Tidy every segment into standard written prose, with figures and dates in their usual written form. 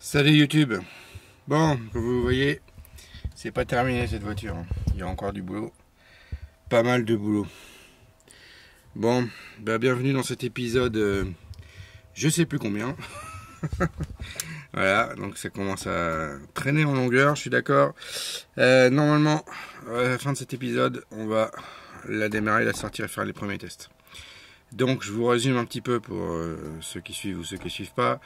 Salut YouTube. Bon, comme vous voyez, c'est pas terminé cette voiture. Il y a encore du boulot. Pas mal de boulot. Bon, bah bienvenue dans cet épisode, je sais plus combien. Voilà, donc ça commence à traîner en longueur, je suis d'accord. Normalement, à la fin de cet épisode, on va la démarrer, la sortir et faire les premiers tests. Donc je vous résume un petit peu pour ceux qui suivent ou ceux qui suivent pas.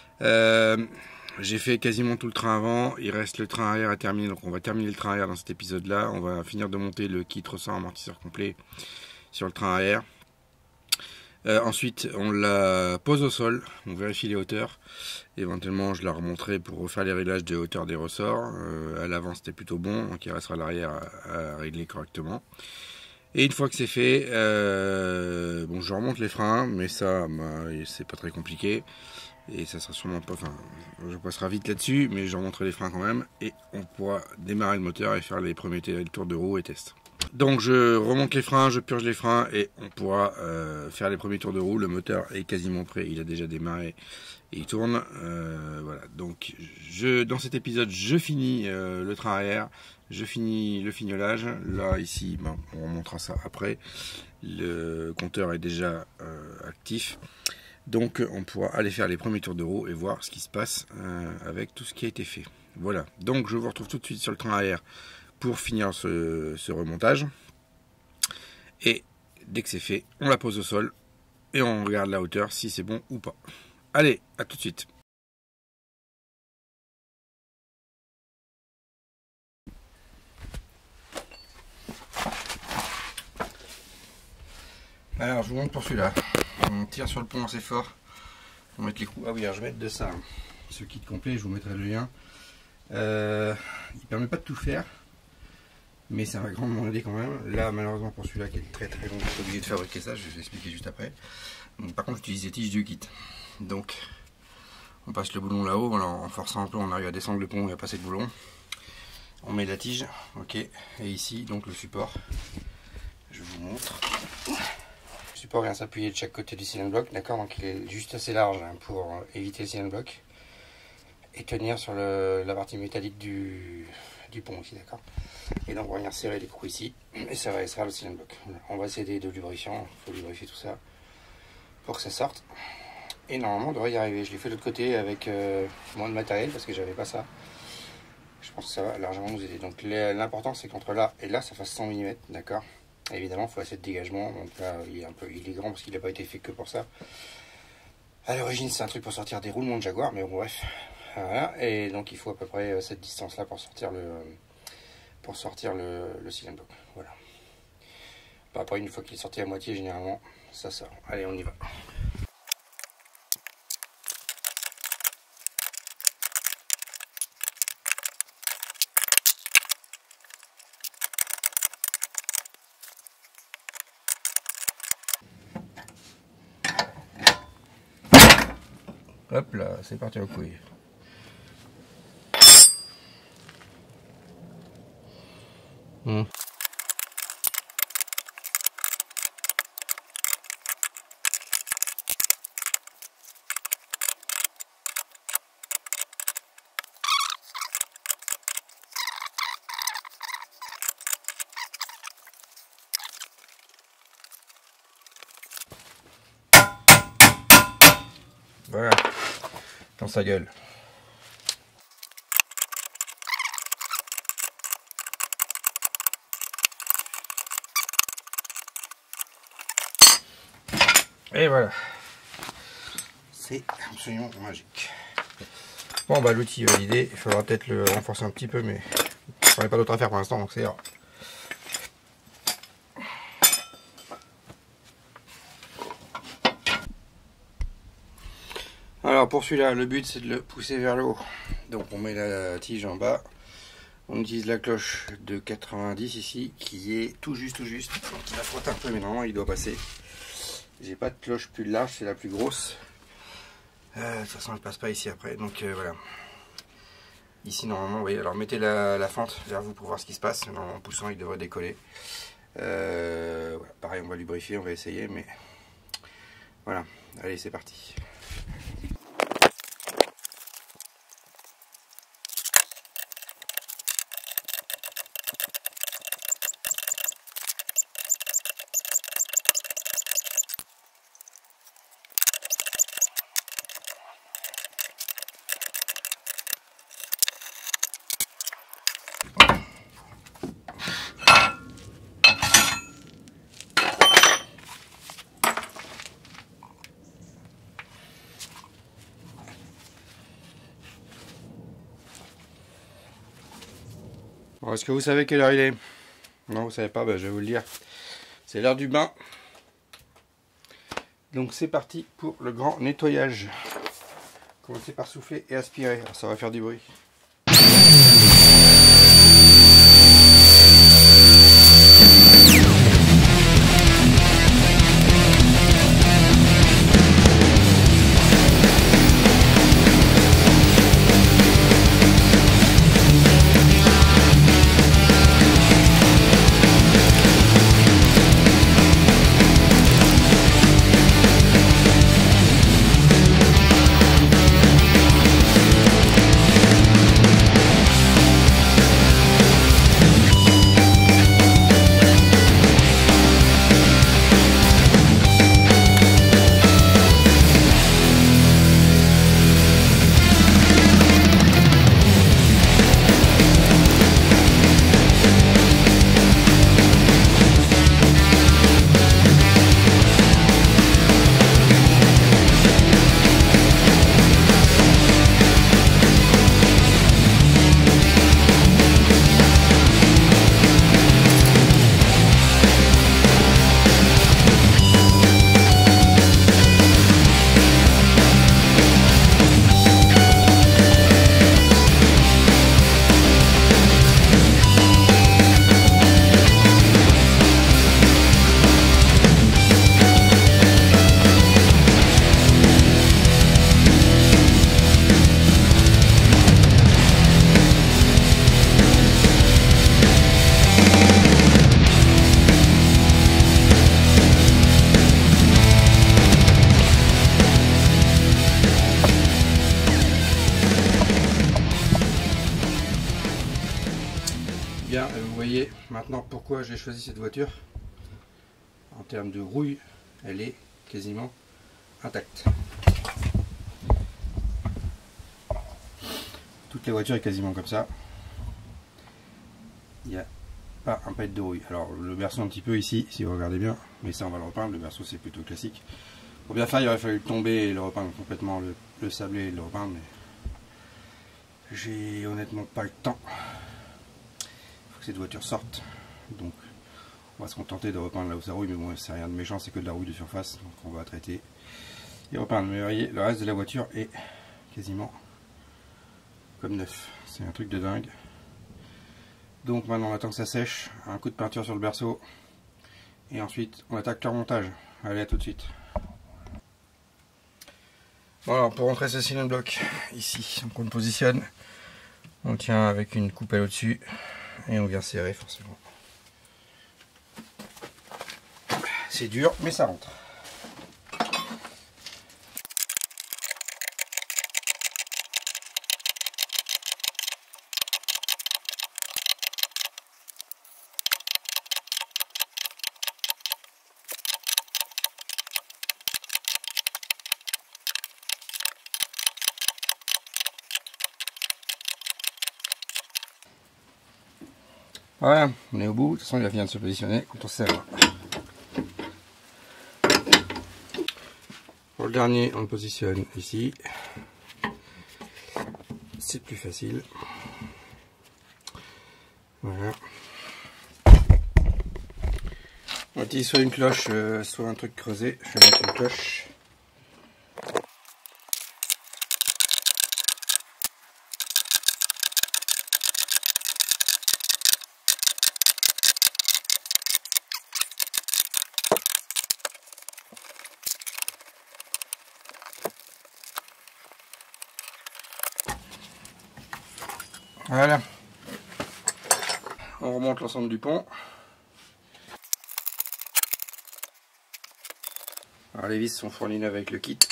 J'ai fait quasiment tout le train avant, il reste le train arrière à terminer, donc on va terminer le train arrière dans cet épisode là. On va finir de monter le kit ressort amortisseur complet sur le train arrière. Ensuite on la pose au sol, on vérifie les hauteurs, éventuellement je la remonterai pour refaire les réglages de hauteur des ressorts. À l'avant c'était plutôt bon, donc il restera à l'arrière à régler correctement. Et une fois que c'est fait, bon, je remonte les freins, mais ça, c'est pas très compliqué. Et ça sera sûrement pas, enfin, je passerai vite là-dessus, mais je remonterai les freins quand même. Et on pourra démarrer le moteur et faire les premiers tours de roue et tests. Donc je remonte les freins, je purge les freins et on pourra faire les premiers tours de roue. Le moteur est quasiment prêt, il a déjà démarré et il tourne. Voilà, donc dans cet épisode, je finis le train arrière. Je finis le fignolage. Là, ici, bon, on remontera ça après. Le compteur est déjà actif. Donc, on pourra aller faire les premiers tours de roue et voir ce qui se passe avec tout ce qui a été fait. Voilà. Donc, je vous retrouve tout de suite sur le train arrière pour finir ce remontage. Et dès que c'est fait, on la pose au sol et on regarde la hauteur si c'est bon ou pas. Allez, à tout de suite. Alors, je vous montre pour celui-là. On tire sur le pont assez fort pour mettre les coups. Ah oui, alors je vais mettre de ça. Ce kit complet, je vous mettrai le lien. Il permet pas de tout faire, mais ça va grandement aider quand même. Là, malheureusement, pour celui-là qui est très très long, je suis obligé de fabriquer ça. Je vais vous expliquer juste après. Donc, par contre, j'utilise des tiges du kit. Donc, on passe le boulon là-haut. En forçant un peu, on arrive à descendre le pont et à passer le boulon. On met la tige, ok. Et ici, donc le support. Je vous montre. Le support vient s'appuyer de chaque côté du cylindre bloc, d'accord, donc il est juste assez large pour éviter le cylindre bloc et tenir sur la partie métallique du pont ici, d'accord. Et donc on va venir serrer les trous ici et ça va extraire le cylindre bloc. Voilà. On va essayer de lubrifiant, il faut lubrifier tout ça pour que ça sorte. Et normalement on devrait y arriver. Je l'ai fait de l'autre côté avec moins de matériel parce que j'avais pas ça. Je pense que ça va largement nous aider. Donc l'important c'est qu'entre là et là ça fasse 100 mm, d'accord. Évidemment, il faut assez de dégagement. Donc là, il est grand parce qu'il n'a pas été fait que pour ça. À l'origine, c'est un truc pour sortir des roulements de Jaguar, mais bon, bref. Voilà. Et donc, il faut à peu près cette distance-là pour sortir le cylindre bloc. Voilà. Bah, après, une fois qu'il est sorti à moitié, généralement, ça sort. Allez, on y va. Hop là, c'est parti au couille. Voilà, dans sa gueule. Et voilà. C'est absolument magique. Bon bah l'outil est validé, il faudra peut-être le renforcer un petit peu, mais j'en ai pas d'autre à faire pour l'instant, donc c'est rare. Alors pour celui-là, le but c'est de le pousser vers le haut. Donc on met la tige en bas. On utilise la cloche de 90 ici, qui est tout juste. Donc il va frotter un peu, mais normalement il doit passer. J'ai pas de cloche plus large, c'est la plus grosse. De toute façon elle passe pas ici après, donc voilà. Ici normalement, vous voyez, alors mettez la fente vers vous pour voir ce qui se passe. En poussant il devrait décoller. Voilà. Pareil, on va lubrifier, on va essayer, mais voilà. Allez, c'est parti. Bon, est-ce que vous savez quelle heure il est? Non, vous savez pas, ben, je vais vous le dire. C'est l'heure du bain. Donc c'est parti pour le grand nettoyage. Commencez par souffler et aspirer. Alors, ça va faire du bruit. Bien, vous voyez maintenant pourquoi j'ai choisi cette voiture. En termes de rouille, elle est quasiment intacte. Toute la voiture est quasiment comme ça. Il n'y a pas un pet de rouille. Alors le berceau un petit peu ici, si vous regardez bien, mais ça on va le repeindre. Le berceau c'est plutôt classique. Pour bien faire, il aurait fallu le tomber et le repeindre complètement, le sabler et le repeindre. Mais j'ai honnêtement pas le temps. Cette voiture sorte, donc on va se contenter de repeindre là où ça rouille, mais bon c'est rien de méchant, c'est que de la rouille de surface, donc on va traiter et repeindre. Mais vous voyez, le reste de la voiture est quasiment comme neuf, c'est un truc de dingue. Donc maintenant on attend que ça sèche, un coup de peinture sur le berceau et ensuite on attaque le remontage. Allez, à tout de suite. Voilà, pour rentrer ce cylindre bloc ici, donc on le positionne, on le tient avec une coupelle au-dessus et on vient serrer forcément. C'est dur mais ça rentre. Voilà, on est au bout, de toute façon il va venir de se positionner quand on serre. Pour le dernier, on le positionne ici. C'est plus facile. Voilà. On utilise soit une cloche, soit un truc creusé. Je vais mettre une cloche. Voilà. On remonte l'ensemble du pont. Alors les vis sont fournies avec le kit.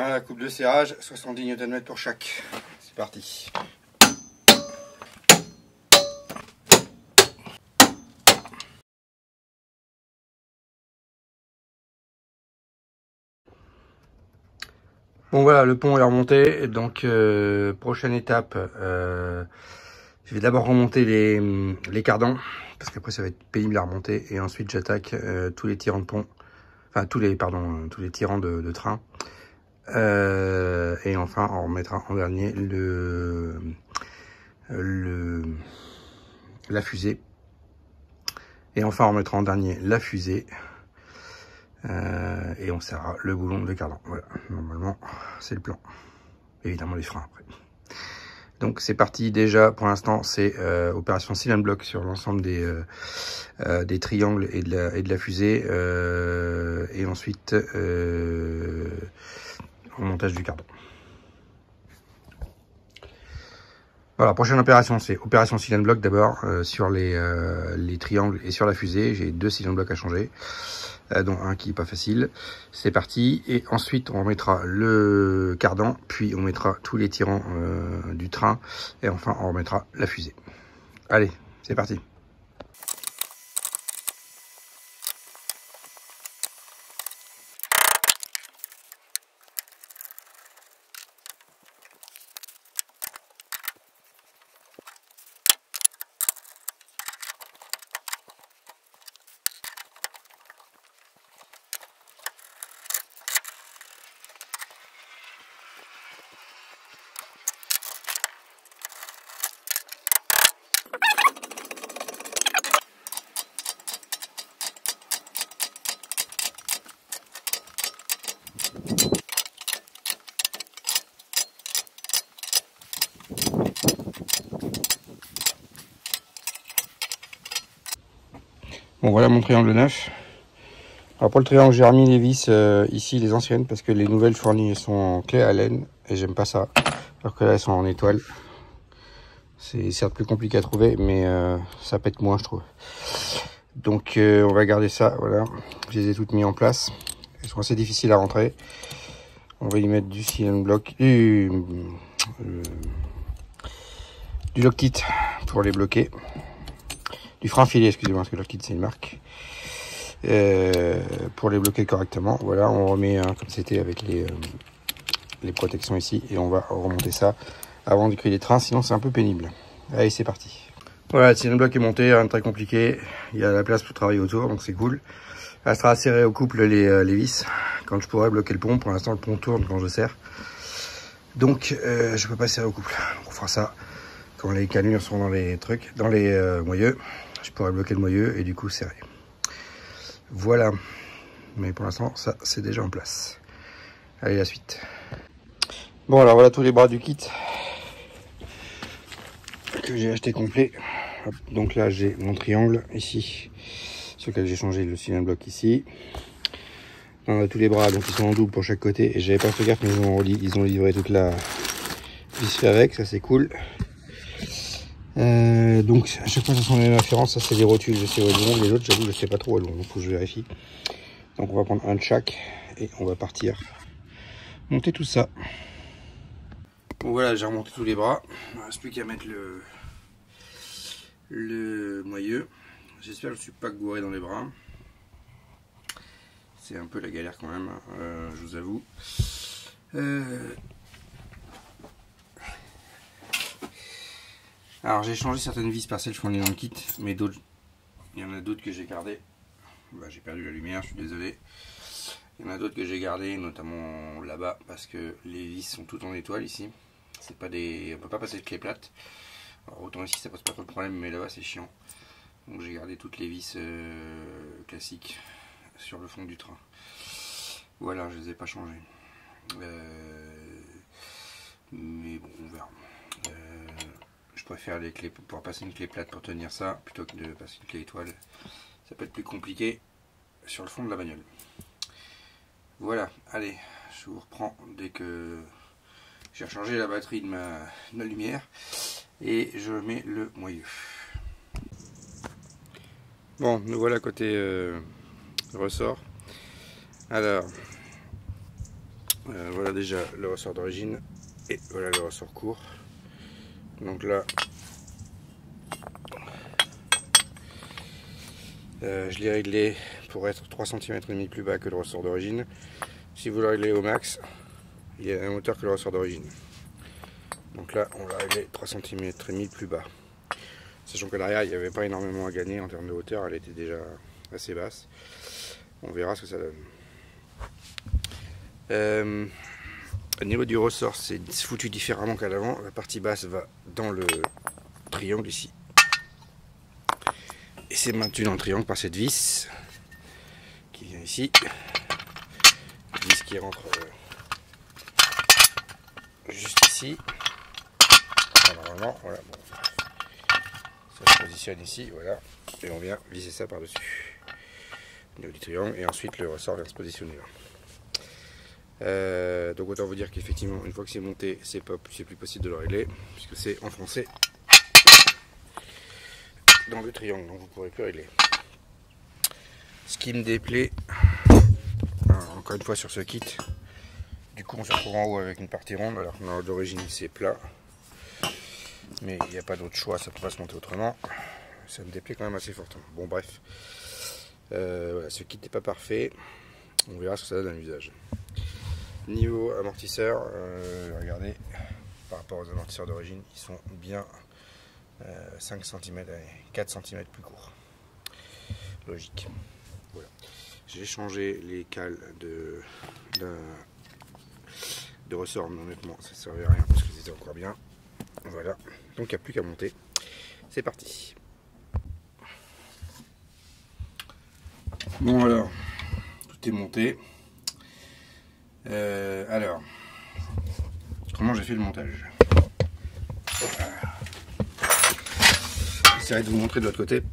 Voilà, coupe de serrage, 70 Nm pour chaque. C'est parti. Bon voilà, le pont est remonté, donc prochaine étape, je vais d'abord remonter les cardans, parce qu'après ça va être pénible à remonter, et ensuite j'attaque tous les tirants de pont, enfin tous les tirants de train, et enfin on remettra en dernier la fusée, et enfin on remettra en dernier la fusée. Et on serrera le boulon de cardan. Voilà, normalement c'est le plan. Évidemment les freins après. Donc c'est parti déjà pour l'instant, c'est opération seal and block sur l'ensemble des triangles et de la fusée, et ensuite remontage du cardan. Voilà, prochaine opération, c'est opération seal and block d'abord sur les triangles et sur la fusée. J'ai 2 seal and block à changer, dont un qui est pas facile. C'est parti, et ensuite on remettra le cardan, puis on mettra tous les tirants du train, et enfin on remettra la fusée. Allez, c'est parti. Bon, voilà mon triangle neuf. Alors pour le triangle, j'ai remis les vis ici, les anciennes, parce que les nouvelles fournies sont en clé à laine, et j'aime pas ça. Alors que là, elles sont en étoile. C'est certes plus compliqué à trouver, mais ça pète moins, je trouve. Donc on va garder ça, voilà. Je les ai toutes mises en place. Elles sont assez difficiles à rentrer. On va y mettre du seal and block, du lock kit pour les bloquer. Du frein filet, excusez-moi, parce que lock kit c'est une marque. Pour les bloquer correctement. Voilà, on remet comme c'était avec les protections ici, et on va remonter ça avant de créer les trains, sinon c'est un peu pénible. Allez, c'est parti. Voilà, le seal and block est monté, rien de très compliqué. Il y a la place pour travailler autour, donc c'est cool. Elle sera serrée au couple les vis quand je pourrai bloquer le pont. Pour l'instant, le pont tourne quand je serre, donc je peux pas serrer au couple. Donc, on fera ça quand les cannures sont dans les trucs, dans les moyeux. Je pourrai bloquer le moyeu et du coup serrer. Voilà, mais pour l'instant ça c'est déjà en place. Allez, la suite. Bon, alors voilà tous les bras du kit que j'ai acheté complet. Hop, donc là j'ai mon triangle ici, sur lequel j'ai changé le seal and block ici. On a tous les bras, donc ils sont en double pour chaque côté, et j'avais pas fait gaffe, mais ils ont livré toute la vis avec, ça c'est cool. Donc à chaque fois ce sont les mêmes références. Ça c'est les rotules, je sais où elles vont, les autres j'avoue je sais pas trop où elles vont, donc faut que je vérifie. Donc on va prendre un de chaque et on va partir monter tout ça. Bon, voilà, j'ai remonté tous les bras, il ne reste plus qu'à mettre le moyeu. J'espère que je ne suis pas gouré dans les bras, c'est un peu la galère quand même, je vous avoue. Alors j'ai changé certaines vis par celles fournies dans le kit, mais d'autres, il y en a d'autres que j'ai gardées. Bah, j'ai perdu la lumière, je suis désolé. Il y en a d'autres que j'ai gardées, notamment là-bas, parce que les vis sont toutes en étoile ici. C'est pas des, on peut pas passer de clé plate. Alors, autant ici ça pose pas trop de problème, mais là-bas c'est chiant. Donc j'ai gardé toutes les vis classiques sur le fond du train. Voilà, je les ai pas changées. Mais bon, on verra. Je préfère les clés pour pouvoir passer une clé plate pour tenir ça plutôt que de passer une clé étoile. Ça peut être plus compliqué sur le fond de la bagnole. Voilà, allez, je vous reprends dès que j'ai rechargé la batterie de ma lumière et je mets le moyeu. Bon, nous voilà côté ressort. Alors, Voilà déjà le ressort d'origine et voilà le ressort court. Donc là, je l'ai réglé pour être 3 cm et demi plus bas que le ressort d'origine. Si vous le réglez au max, il y a la même hauteur que le ressort d'origine. Donc là, on l'a réglé 3 cm et demi plus bas. Sachant que derrière, il n'y avait pas énormément à gagner en termes de hauteur, elle était déjà assez basse. On verra ce que ça donne. Au niveau du ressort, c'est foutu différemment qu'à l'avant. La partie basse va dans le triangle ici. Et c'est maintenu dans le triangle par cette vis qui vient ici. Une vis qui rentre juste ici. Enfin, normalement, voilà. Bon. Ça se positionne ici, voilà. Et on vient visser ça par-dessus. Au niveau du triangle. Et ensuite, le ressort vient se positionner là. Donc autant vous dire qu'effectivement une fois que c'est monté c'est plus possible de le régler puisque c'est enfoncé dans le triangle, donc vous ne pourrez plus régler. Ce qui me déplaît, encore une fois sur ce kit, du coup on se retrouve en haut avec une partie ronde alors que d'origine c'est plat, mais il n'y a pas d'autre choix, ça ne peut pas se monter autrement. Ça me déplaît quand même assez fortement. Bon bref, voilà, ce kit n'est pas parfait, on verra ce que ça donne à l'usage. Niveau amortisseur, regardez, par rapport aux amortisseurs d'origine, ils sont bien 5 cm, 4 cm plus courts. Logique. Voilà. J'ai changé les cales de ressort, mais honnêtement, ça ne servait à rien parce qu'ils étaient encore bien. Voilà. Donc il n'y a plus qu'à monter. C'est parti. Bon alors, tout est monté. Alors, comment j'ai fait le montage? J'essaierai de vous montrer de l'autre côté.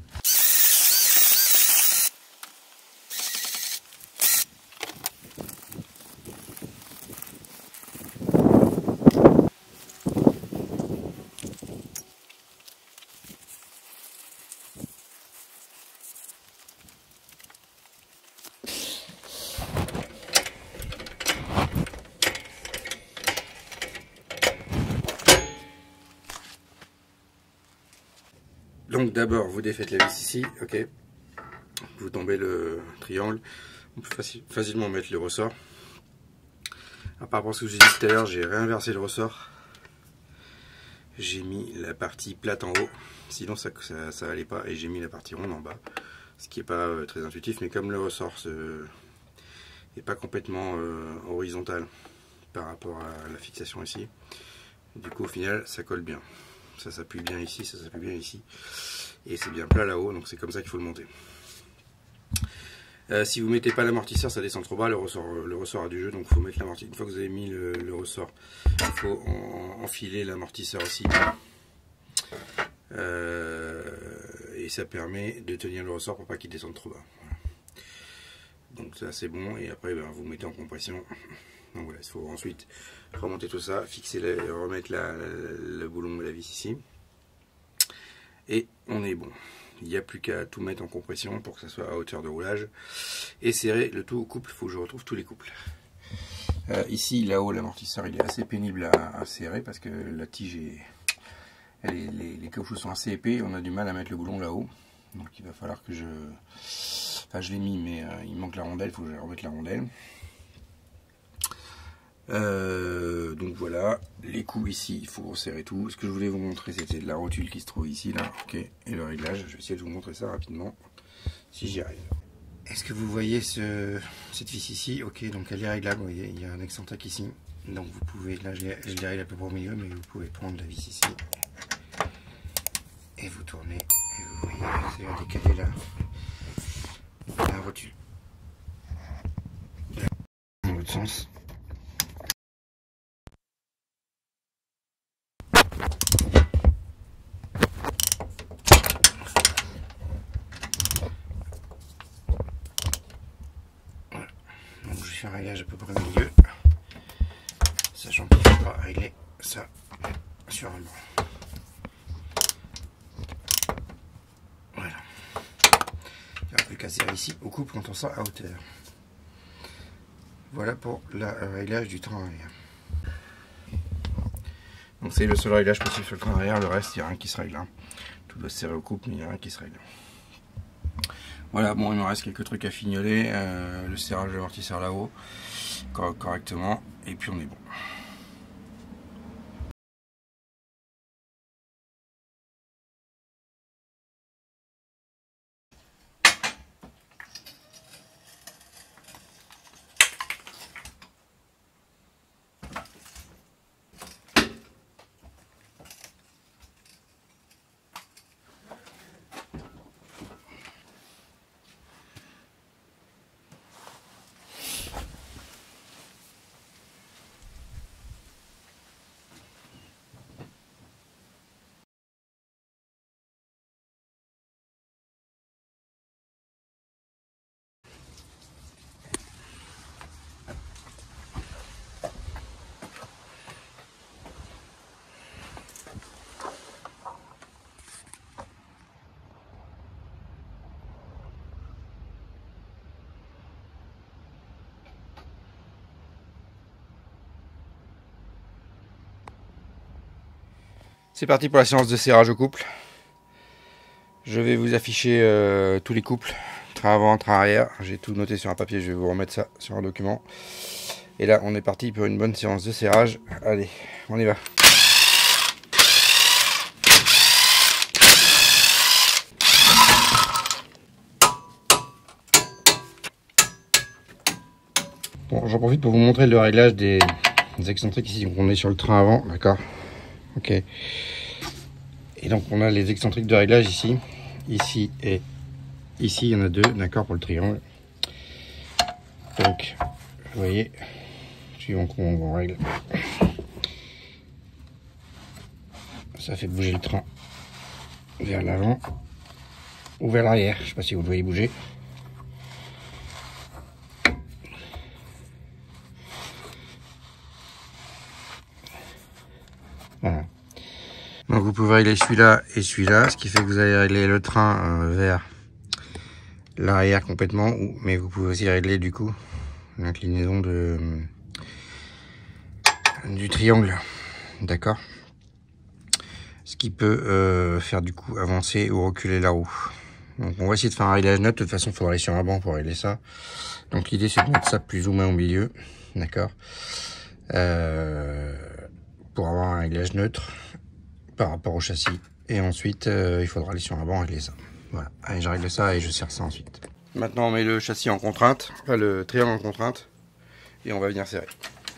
Donc d'abord vous défaites la vis ici, ok. Vous tombez le triangle, on peut facilement mettre le ressort. Alors, par rapport à ce que je vous ai dit tout à l'heure, j'ai réinversé le ressort. J'ai mis la partie plate en haut, sinon ça allait pas, et j'ai mis la partie ronde en bas. Ce qui n'est pas très intuitif, mais comme le ressort n'est pas complètement horizontal par rapport à la fixation ici, du coup au final ça colle bien. Ça s'appuie bien ici, ça s'appuie bien ici. Et c'est bien plat là-haut, donc c'est comme ça qu'il faut le monter. Si vous ne mettez pas l'amortisseur, ça descend trop bas, le ressort a du jeu, donc il faut mettre l'amortisseur. Une fois que vous avez mis le ressort, il faut enfiler l'amortisseur aussi. Et ça permet de tenir le ressort pour pas qu'il descende trop bas. Voilà. Donc ça c'est bon, et après ben, vous mettez en compression. Donc voilà, il faut ensuite remonter tout ça, remettre le boulon de la vis ici. Et on est bon. Il n'y a plus qu'à tout mettre en compression pour que ça soit à hauteur de roulage. Et serrer le tout au couple, il faut que je retrouve tous les couples. Ici, là-haut, l'amortisseur il est assez pénible à serrer parce que la tige est... les caoutchoucs sont assez épais, on a du mal à mettre le boulon là-haut. Donc il va falloir que je... Enfin je l'ai mis mais il manque la rondelle, il faut que je remette la rondelle. Donc voilà, les coups ici, il faut resserrer tout. Ce que je voulais vous montrer, c'était la rotule qui se trouve ici, là, ok, et le réglage. Je vais essayer de vous montrer ça rapidement, si j'y arrive. Est-ce que vous voyez cette vis ici? Ok, donc elle est réglable, vous voyez, il y a un excentrique ici. Donc vous pouvez, là je l'ai réglé à peu près au milieu, mais vous pouvez prendre la vis ici. Et vous tournez, et vous voyez, c'est à décaler là, la rotule. Dans l'autre sens. Un réglage à peu près au milieu, sachant qu'il ne faut pas régler ça sur un banc. Voilà. Il n'y aura plus qu'à serrer ici au couple quand on sera à hauteur. Voilà pour le réglage du train arrière. Donc c'est le seul réglage possible sur le train arrière, le reste il n'y a rien qui se règle. Hein. Tout doit se serrer au couple mais il n'y a rien qui se règle. Voilà, bon il me reste quelques trucs à fignoler, le serrage de l'amortisseur là-haut, correctement, et puis on est bon. C'est parti pour la séance de serrage au couple. Je vais vous afficher tous les couples, train avant, train arrière. J'ai tout noté sur un papier, je vais vous remettre ça sur un document. Et là, on est parti pour une bonne séance de serrage. Allez, on y va. Bon, j'en profite pour vous montrer le réglage des excentriques ici. Donc on est sur le train avant, d'accord. Ok. Et donc on a les excentriques de réglage ici. Ici et ici, il y en a deux, d'accord, pour le triangle. Donc, vous voyez, suivant comment on règle, ça fait bouger le train vers l'avant ou vers l'arrière. Je ne sais pas si vous le voyez bouger. Voilà. Donc vous pouvez régler celui-là et celui-là, ce qui fait que vous allez régler le train vers l'arrière complètement, mais vous pouvez aussi régler du coup l'inclinaison du triangle, d'accord, ce qui peut faire du coup avancer ou reculer la roue. Donc on va essayer de faire un réglage neutre. De toute façon il faudra aller sur un banc pour régler ça. Donc l'idée c'est de mettre ça plus ou moins au milieu, d'accord, pour avoir un réglage neutre par rapport au châssis. Et ensuite il faudra aller sur un banc et régler ça. Voilà, allez, je règle ça et je serre ça ensuite. Maintenant on met le châssis en contrainte, enfin le triangle en contrainte, et on va venir serrer.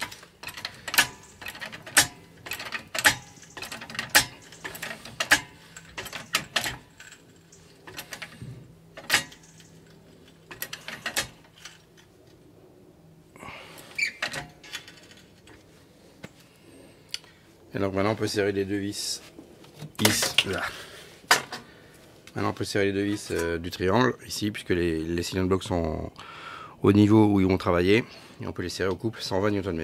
Et donc maintenant on peut serrer les deux vis. Là. Maintenant on peut serrer les deux vis du triangle ici, puisque les cylindres blocs sont au niveau où ils vont travailler. Et on peut les serrer au couple 120 Nm.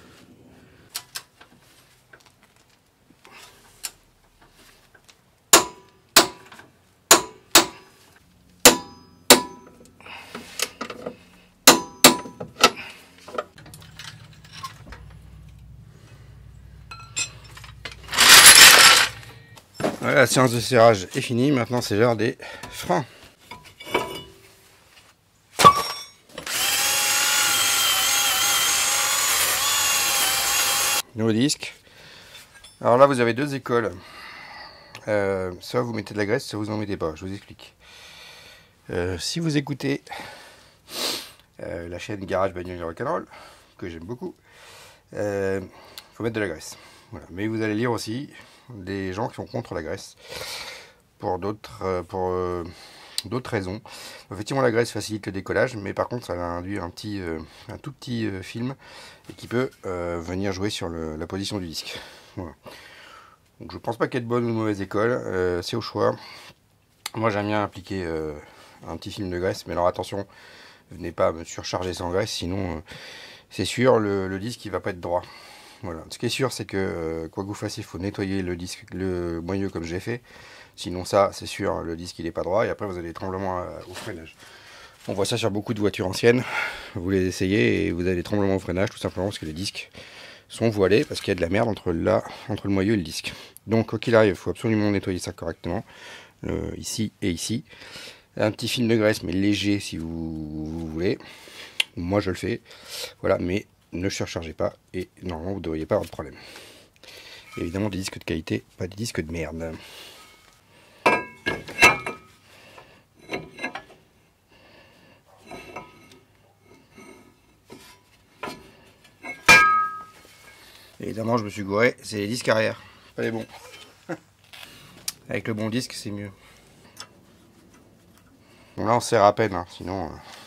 Voilà, la séance de serrage est finie. Maintenant c'est l'heure des freins. Nouveau disque. Alors là vous avez deux écoles. Soit vous mettez de la graisse, soit vous n'en mettez pas. Je vous explique. Si vous écoutez la chaîne Garage Bagnole Rock'n'Roll, que j'aime beaucoup, faut mettre de la graisse. Voilà. Mais vous allez lire aussi des gens qui sont contre la graisse pour d'autres raisons. Effectivement, la graisse facilite le décollage, mais par contre, ça va induire un tout petit film et qui peut venir jouer sur la position du disque. Voilà. Donc, je pense pas qu'il y ait de bonne ou de mauvaise école, c'est au choix. Moi, j'aime bien appliquer un petit film de graisse, mais alors attention, venez pas me surcharger sans graisse, sinon c'est sûr le disque il va pas être droit. Voilà. Ce qui est sûr, c'est que quoi que vous fassiez, il faut nettoyer le disque, le moyeu comme j'ai fait. Sinon ça, c'est sûr, le disque il est pas droit et après vous avez des tremblements au freinage. On voit ça sur beaucoup de voitures anciennes. Vous les essayez et vous avez des tremblements au freinage tout simplement parce que les disques sont voilés parce qu'il y a de la merde entre le moyeu et le disque. Donc quoi qu'il arrive, il faut absolument nettoyer ça correctement, ici et ici. Un petit film de graisse mais léger si vous voulez. Moi je le fais, voilà, mais ne surchargez pas et normalement vous ne devriez pas avoir de problème. Évidemment des disques de qualité, pas des disques de merde. Évidemment, je me suis gouré, c'est les disques arrière, pas les bons. Avec le bon disque, c'est mieux. Bon, là, on serre à peine, hein, sinon...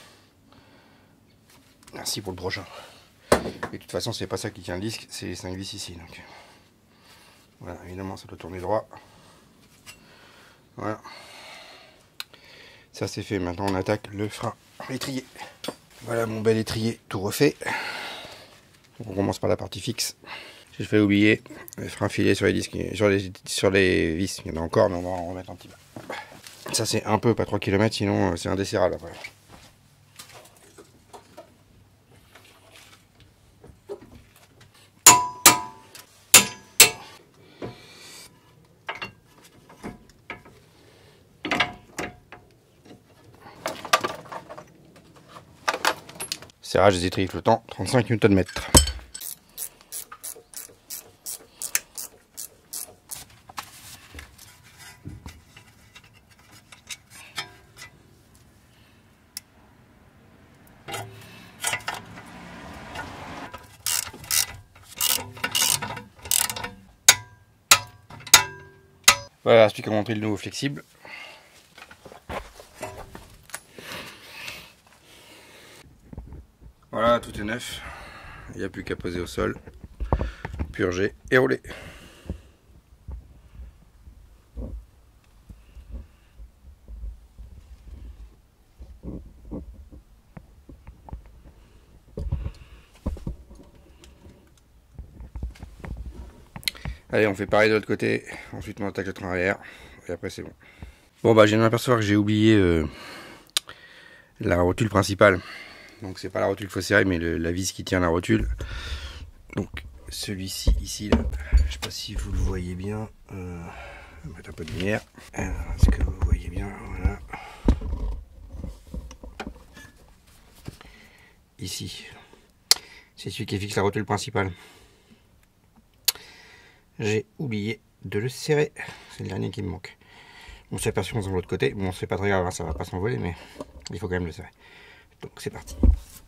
Merci pour le prochain. Et de toute façon, c'est pas ça qui tient le disque, c'est les 5 vis ici. Donc. Voilà, évidemment, ça doit tourner droit. Voilà. Ça, c'est fait. Maintenant, on attaque le frein étrier. Voilà mon bel étrier tout refait. Donc, on commence par la partie fixe. J'ai fait oublier le frein filé sur les disques, sur les vis. Il y en a encore, mais on va en remettre un petit peu. Ça, c'est un peu, pas 3 km, sinon c'est indesserrable après. Serrage des étriers flottants, 35 Nm. Voilà, explique comment montrer le nouveau flexible. Voilà, tout est neuf. Il n'y a plus qu'à poser au sol, purger et rouler. Allez, on fait pareil de l'autre côté. Ensuite, on attaque le train arrière. Et après, c'est bon. Bon, bah, je viens de m'apercevoir que j'ai oublié la rotule principale. Donc, c'est pas la rotule qu'il faut serrer, mais la vis qui tient la rotule. Donc, celui-ci, ici, là. Je sais pas si vous le voyez bien. Je vais mettre un peu de lumière. Est-ce que vous voyez bien? Voilà. Ici. C'est celui qui fixe la rotule principale. J'ai oublié de le serrer. C'est le dernier qui me manque. On s'est aperçu qu'on de l'autre côté. Bon, c'est pas très grave, hein, ça va pas s'envoler, mais il faut quand même le serrer. Donc c'est parti.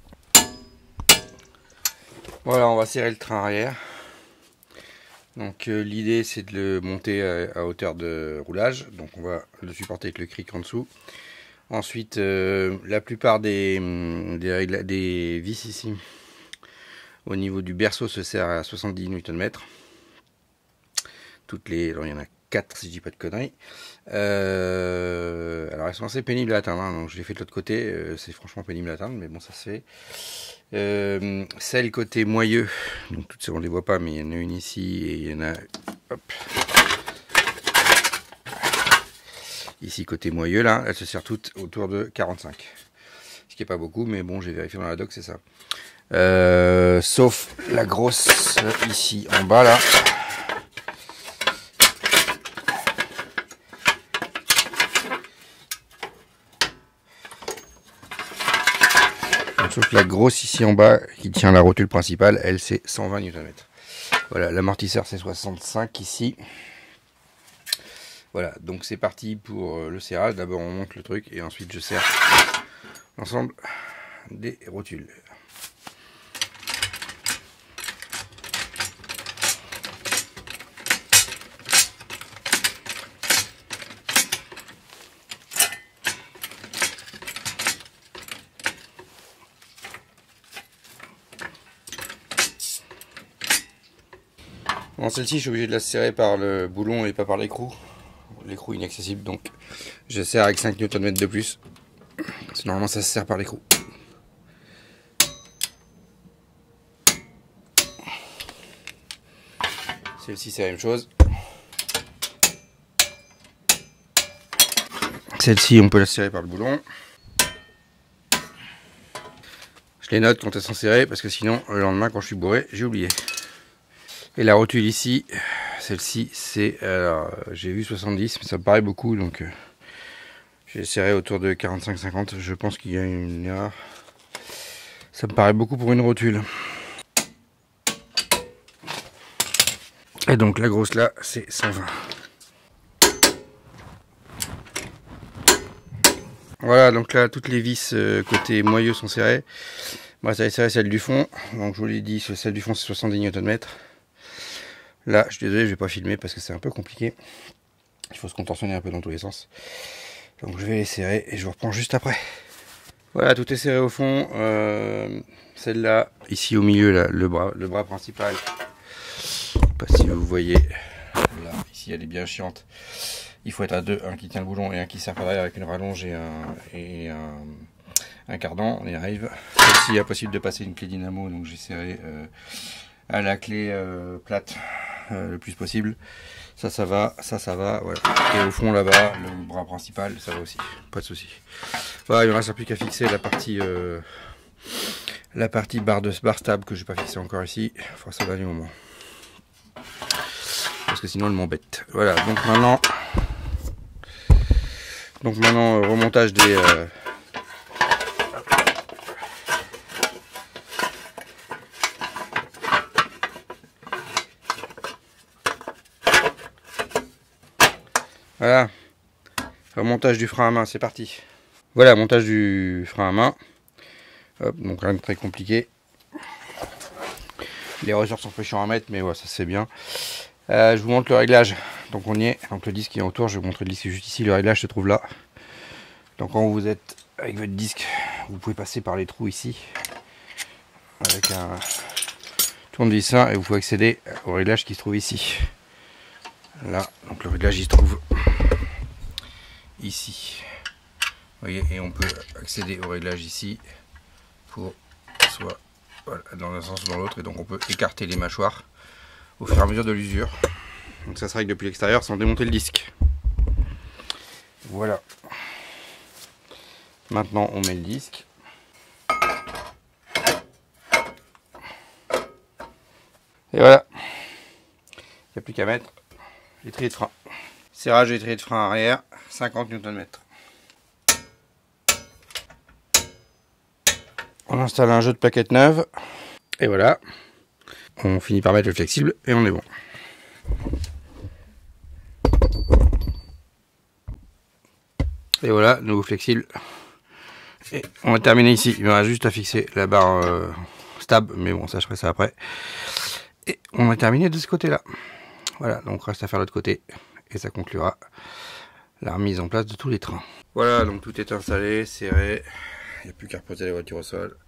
Voilà, on va serrer le train arrière. Donc l'idée c'est de le monter à hauteur de roulage. Donc on va le supporter avec le cric en dessous. Ensuite, la plupart des vis ici au niveau du berceau se serrent à 70 Nm. Alors il y en a 4 si je dis pas de conneries. Alors elles sont assez pénibles à atteindre, hein, donc je l'ai fait de l'autre côté, c'est franchement pénible à atteindre, mais bon ça se fait. Celle côté moyeu, donc toutes ces on les voit pas, mais il y en a une ici et il y en a hop, ici côté moyeu là, elles se serrent toutes autour de 45. Ce qui est pas beaucoup, mais bon j'ai vérifié dans la doc, c'est ça. Sauf la grosse ici en bas là. Sauf la grosse ici en bas qui tient la rotule principale, elle c'est 120 Nm. Voilà, l'amortisseur c'est 65 ici. Voilà, donc c'est parti pour le serrage. D'abord on monte le truc et ensuite je serre l'ensemble des rotules. Bon, celle-ci, je suis obligé de la serrer par le boulon et pas par l'écrou. L'écrou est inaccessible, donc je serre avec 5 Nm de plus. Normalement, ça se serre par l'écrou. Celle-ci, c'est la même chose. Celle-ci, on peut la serrer par le boulon. Je les note quand elles sont serrées parce que sinon le lendemain quand je suis bourré, j'ai oublié. Et la rotule ici, celle-ci c'est, j'ai vu 70 mais ça me paraît beaucoup donc j'ai serré autour de 45-50. Je pense qu'il y a une erreur. Ça me paraît beaucoup pour une rotule. Et donc la grosse là c'est 120. Voilà, donc là toutes les vis côté moyeu sont serrées. Moi ça va serrer celle du fond. Donc je vous l'ai dit, celle du fond c'est 70 Nm. Là je suis désolé, je vais pas filmer parce que c'est un peu compliqué. Il faut se contorsionner un peu dans tous les sens. Donc je vais les serrer et je vous reprends juste après. Voilà, tout est serré au fond. Celle-là, ici au milieu, là, le bras principal. Je sais pas si vous voyez. Là, ici elle est bien chiante. Il faut être à deux, un qui tient le boulon et un qui sert par derrière avec une rallonge et un cardan. On y arrive. Celle-ci, il est possible de passer une clé dynamo, donc j'ai serré à la clé plate le plus possible. Ça va, ça va, voilà. Et au fond là-bas, le bras principal, ça va aussi, pas de souci. Voilà, il ne reste plus qu'à fixer la partie barre stable que je n'ai pas fixée encore ici. Il faudra ça au dernier moment. Parce que sinon elle m'embête. Voilà, donc maintenant remontage des... Voilà, remontage du frein à main, c'est parti. Voilà, montage du frein à main. Hop, donc rien de très compliqué. Les ressorts sont chiants à mettre, mais ouais, ça c'est bien. Je vous montre le réglage. Donc on y est. Donc le disque est autour. Je vais vous montrer le disque juste ici. Le réglage se trouve là. Donc quand vous êtes avec votre disque, vous pouvez passer par les trous ici avec un tournevis et vous pouvez accéder au réglage qui se trouve ici. Là, donc le réglage il se trouve ici. Vous voyez, et on peut accéder au réglage ici pour soit voilà, dans un sens ou dans l'autre, et donc on peut écarter les mâchoires au fur et à mesure de l'usure. Donc ça se règle depuis l'extérieur sans démonter le disque. Voilà. Maintenant on met le disque. Et voilà. Il n'y a plus qu'à mettre l'étrier de frein. Serrage d'étrier de frein arrière, 50 Nm. On installe un jeu de plaquettes neuves. Et voilà. On finit par mettre le flexible et on est bon. Et voilà, nouveau flexible. Et on va terminer ici. Il me reste juste à fixer la barre stable. Mais bon, ça je ferai ça après. Et on va terminer de ce côté-là. Voilà, donc reste à faire l'autre côté. Et ça conclura la remise en place de tous les trains. Voilà, donc tout est installé, serré. Il n'y a plus qu'à reposer la voiture au sol.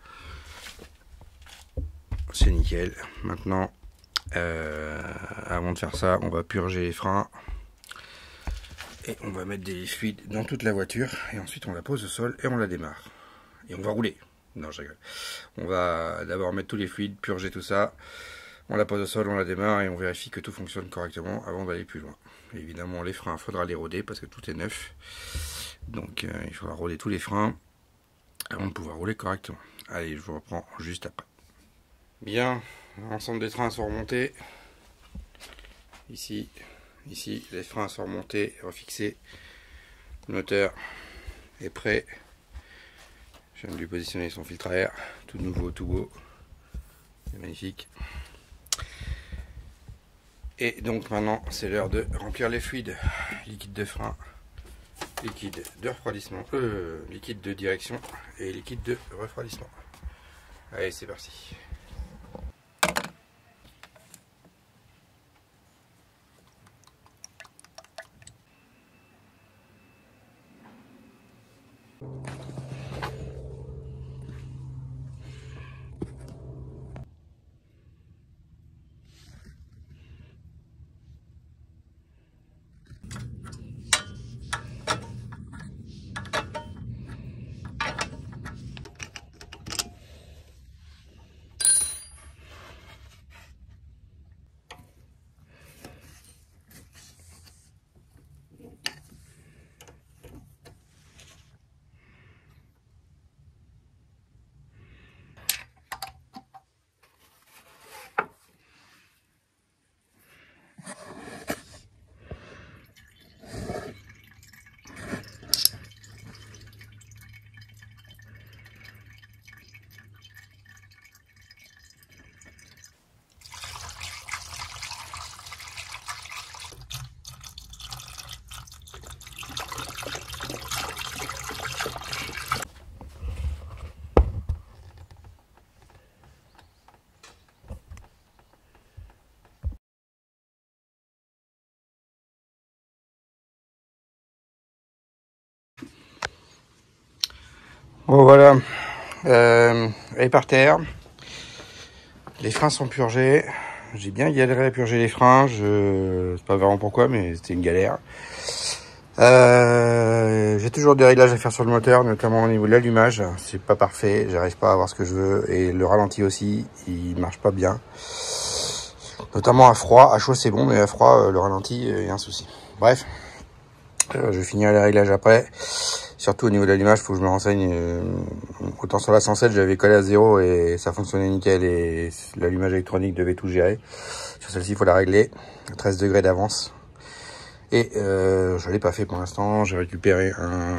C'est nickel. Maintenant, avant de faire ça, on va purger les freins. Et on va mettre des fluides dans toute la voiture. Et ensuite, on la pose au sol et on la démarre. Et on va rouler. Non, je rigole. On va d'abord mettre tous les fluides, purger tout ça. On la pose au sol, on la démarre et on vérifie que tout fonctionne correctement avant d'aller plus loin. Évidemment, les freins, il faudra les roder parce que tout est neuf. Donc, il faudra roder tous les freins avant de pouvoir rouler correctement. Allez, je vous reprends juste après. Bien, l'ensemble des trains sont remontés. Ici, les freins sont remontés, refixés. Le moteur est prêt. Je viens de lui positionner son filtre à air. Tout nouveau, tout beau. C'est magnifique. Et donc maintenant, c'est l'heure de remplir les fluides. Liquide de frein, liquide de refroidissement, liquide de direction et liquide de refroidissement. Allez, c'est parti. Bon voilà, elle est par terre. Les freins sont purgés. J'ai bien galéré à purger les freins. Je sais pas vraiment pourquoi, mais c'était une galère. J'ai toujours des réglages à faire sur le moteur, notamment au niveau de l'allumage. C'est pas parfait, j'arrive pas à avoir ce que je veux. Et le ralenti aussi, il marche pas bien. Notamment à froid. À chaud c'est bon, mais à froid, le ralenti, il y a un souci. Bref, je vais finir les réglages après. Surtout au niveau de l'allumage, il faut que je me renseigne. Autant sur la 107, j'avais collé à 0 et ça fonctionnait nickel et l'allumage électronique devait tout gérer. Sur celle-ci, il faut la régler à 13 degrés d'avance. Et je l'ai pas fait pour l'instant. J'ai récupéré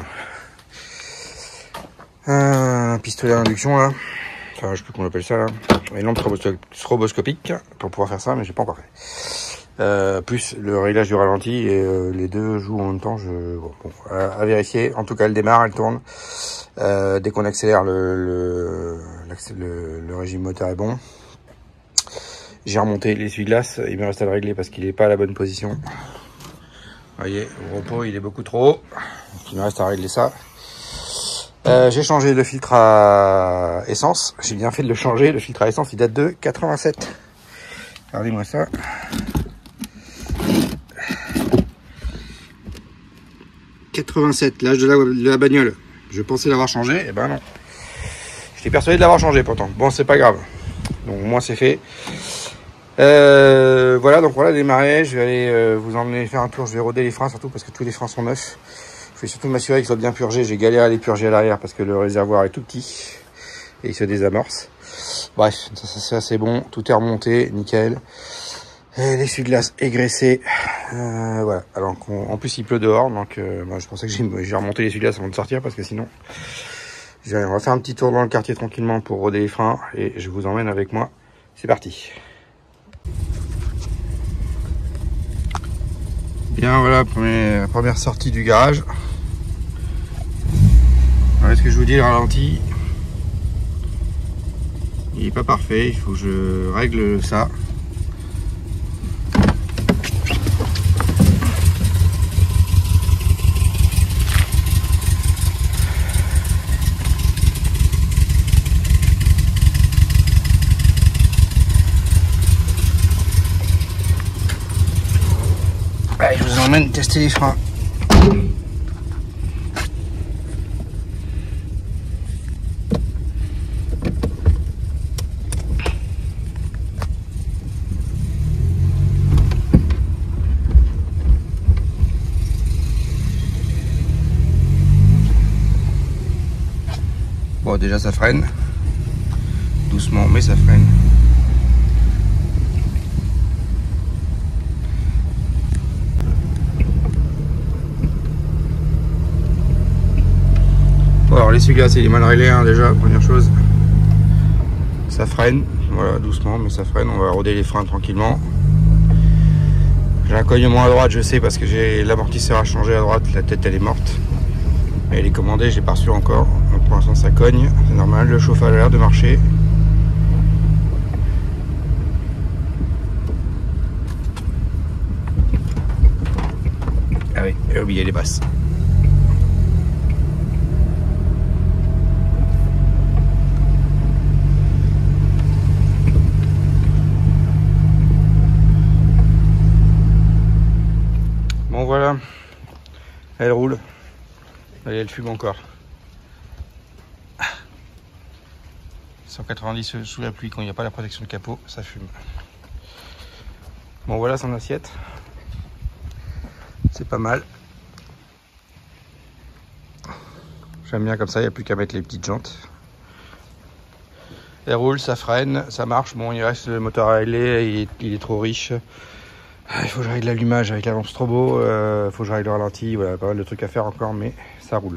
un pistolet à induction là. Enfin, je sais plus comment on appelle ça là. Une lampe stroboscopique pour pouvoir faire ça, mais j'ai pas encore fait. Plus le réglage du ralenti et les deux jouent en même temps. Bon, à vérifier. En tout cas, elle démarre, elle tourne. Dès qu'on accélère, le régime moteur est bon. J'ai remonté l'essuie-glace. Il me reste à le régler parce qu'il n'est pas à la bonne position. Vous voyez, au repos, il est beaucoup trop haut. Donc, il me reste à régler ça. J'ai changé le filtre à essence. J'ai bien fait de le changer. Le filtre à essence, il date de 87. Regardez-moi ça. L'âge de la bagnole. Je pensais l'avoir changé, et ben non. J'étais persuadé de l'avoir changé pourtant. Bon, c'est pas grave. Donc moi c'est fait. Voilà, donc voilà, démarrer. Je vais aller vous emmener faire un tour. Je vais roder les freins surtout parce que tous les freins sont neufs. Je vais surtout m'assurer qu'ils soient bien purgés. J'ai galéré à les purger à l'arrière parce que le réservoir est tout petit et il se désamorce. Bref, ça c'est bon. Tout est remonté, nickel. L'essuie-glace est graissé. Voilà. Alors en plus il pleut dehors, donc moi, je pensais que j'ai remonté l'essuie-glace avant de sortir parce que sinon, on va faire un petit tour dans le quartier tranquillement pour roder les freins et je vous emmène avec moi. C'est parti. Bien voilà, première sortie du garage. Voilà ce que je vous dis, le ralenti, il est pas parfait. Il faut que je règle ça. Allez, je vous emmène tester les freins. Bon, déjà ça freine. Doucement, mais ça freine. Bon, alors l'essuie-glace il est mal réglé hein, déjà, première chose. Ça freine, voilà, doucement, mais ça freine. On va roder les freins tranquillement. J'ai un cognement à droite, je sais, parce que j'ai l'amortisseur à changer à droite. La tête elle est morte. Mais elle est commandée, j'ai pas reçu encore. Donc pour l'instant ça cogne, c'est normal. Le chauffage a l'air de marcher. Ah oui, j'ai oublié les basses. Bon voilà, elle roule. Allez, elle fume encore. 190 sous la pluie quand il n'y a pas la protection de capot, ça fume. Bon voilà son assiette. C'est pas mal. J'aime bien comme ça, il n'y a plus qu'à mettre les petites jantes. Elle roule, ça freine, ça marche. Bon, il reste le moteur à régler, il est trop riche. Il faut que je règle l'allumage avec la lampe strobo, il faut que je règle le ralenti, voilà, pas mal de trucs à faire encore, mais ça roule.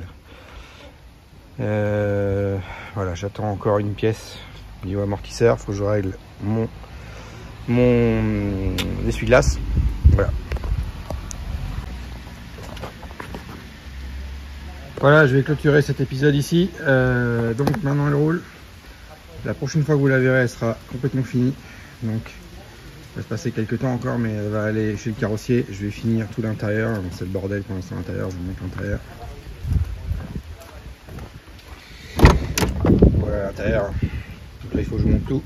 Voilà, j'attends encore une pièce au niveau amortisseur, il faut que je règle mon essuie-glace. Voilà. Voilà, je vais clôturer cet épisode ici. Donc maintenant elle roule. La prochaine fois que vous la verrez, elle sera complètement finie. Donc il va se passer quelques temps encore, mais elle va aller chez le carrossier. Je vais finir tout l'intérieur. C'est le bordel pour l'instant à l'intérieur. Je vous montre l'intérieur. faire. Là il faut que je monte tout.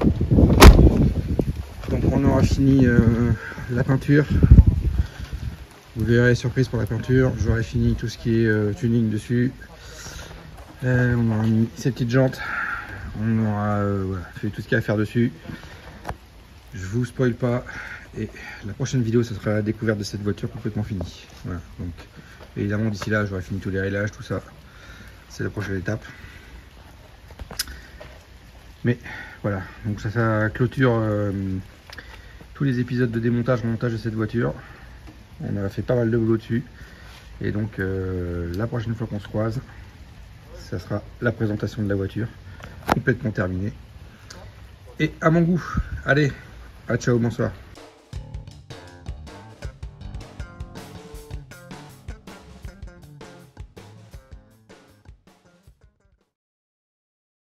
Donc on aura fini la peinture. Vous verrez, surprise pour la peinture. J'aurai fini tout ce qui est tuning dessus. On aura mis ces petites jantes. On aura voilà, fait tout ce qu'il y a à faire dessus. Je vous spoil pas. Et la prochaine vidéo, ce sera la découverte de cette voiture complètement finie. Voilà. Donc évidemment d'ici là, j'aurai fini tous les réglages, tout ça. C'est la prochaine étape. Mais voilà, donc ça clôture tous les épisodes de démontage, remontage de cette voiture. On a fait pas mal de boulot dessus. Et donc la prochaine fois qu'on se croise, ça sera la présentation de la voiture complètement terminée. Et à mon goût. Allez, ciao, bonsoir.